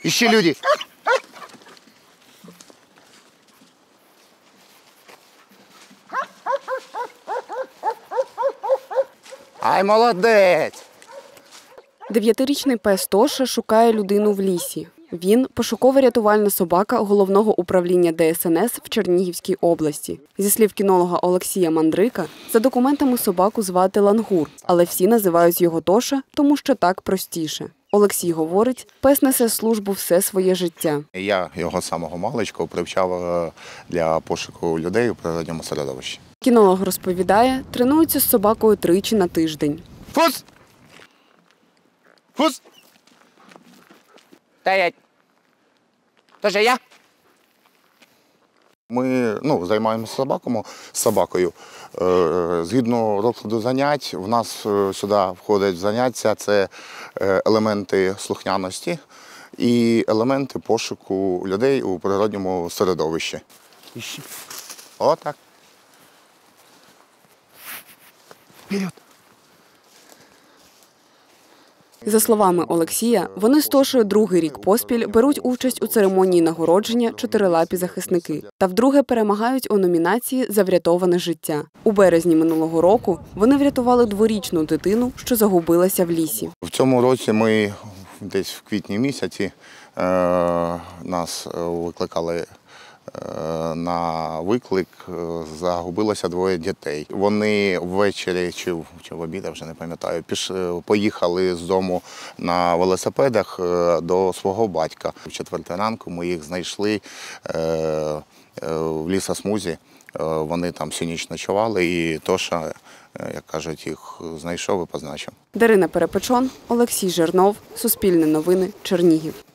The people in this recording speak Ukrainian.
Ищи люди. Ай, молодець! 9-річний пес Тоша шукає людину в лісі. Він – пошуково-рятувальна собака Головного управління ДСНС в Чернігівській області. Зі слів кінолога Олексія Мандрика, за документами собаку звати Лангур, але всі називають його Тоша, тому що так простіше. Олексій говорить, пес несе службу все своє життя. Я його з самого маличку привчав для пошуку людей у природньому середовищі. Кінолог розповідає, тренується з собакою 3 на тиждень. Фус! Фус! Стоять! Тоже я? Ми займаємося собакою. Згідно розкладу занять, в нас сюди входять заняття – це елементи слухняності і елементи пошуку людей у природньому середовищі. Отак. Вперед! За словами Олексія, вони з Тошею 2-й рік поспіль беруть участь у церемонії нагородження «Чотирилапі захисники» та вдруге перемагають у номінації «За врятоване життя». У березні минулого року вони врятували 2-річну дитину, що загубилася в лісі. В цьому році ми десь в квітні місяці нас викликали на виклик, загубилося 2 дітей. Вони ввечері чи в обід, я вже не пам'ятаю, поїхали з дому на велосипедах до свого батька. В 4 ранку ми їх знайшли в лісосмузі. Вони там всю ніч ночували, і Тоша, як кажуть, їх знайшов і позначив. Дарина Перепечон, Олексій Жернов, Суспільне новини, Чернігів.